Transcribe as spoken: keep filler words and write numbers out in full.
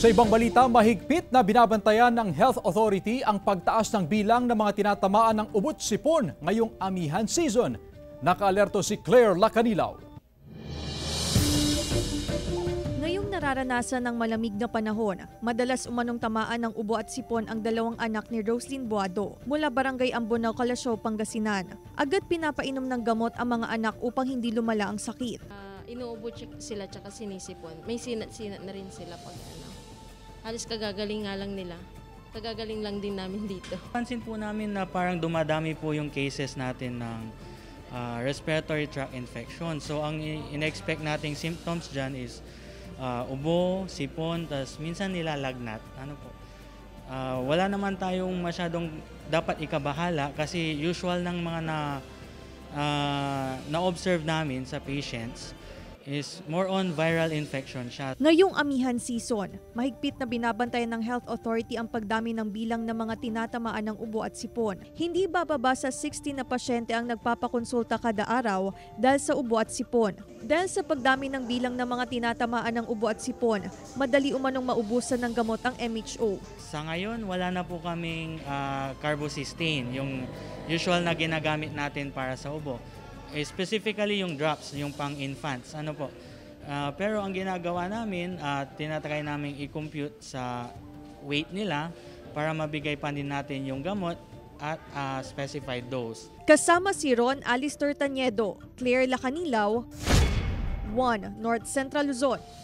Sa ibang balita, mahigpit na binabantayan ng Health Authority ang pagtaas ng bilang ng mga tinatamaan ng ubot-sipon ngayong amihan season. Nakaalerto si Claire Lacanilaw. Ngayong nararanasan ng malamig na panahon, madalas umanong tamaan ng ubo at sipon ang dalawang anak ni Roslyn Boado mula Barangay Ambonao, Calasiao, Pangasinan. Agad pinapainom ng gamot ang mga anak upang hindi lumala ang sakit. Uh, inuubo sila tsaka sinisipon. May sinat-sinat na rin sila pag ano. Halos kagagaling nga lang nila. Kagagaling lang din namin dito. Pansin po namin na parang dumadami po yung cases natin ng uh, respiratory tract infection. So ang in-expect nating symptoms dyan is uh, ubo, sipon, tas minsan nilalagnat. Ano po? Uh, wala naman tayong masyadong dapat ikabahala kasi usual ng mga na, uh, na-observe namin sa patients is more on viral infection siya. Ngayong amihan season, mahigpit na binabantayan ng Health Authority ang pagdami ng bilang ng mga tinatamaan ng ubo at sipon. Hindi bababa sa sixty na pasyente ang nagpapakonsulta kada araw dahil sa ubo at sipon. Dahil sa pagdami ng bilang ng mga tinatamaan ng ubo at sipon, madali umanong maubusan ng gamot ang M H O. Sa ngayon, wala na po kaming uh, carbocysteine, yung usual na ginagamit natin para sa ubo. Eh, specifically yung drops, yung pang-infants. Ano po? Uh, pero ang ginagawa namin, uh, tinatry namin i-compute sa weight nila para mabigay pa din natin yung gamot at uh, specified dose. Kasama si Ron Alistair Taniedo, Claire Lacanilaw, One North Central Luzon.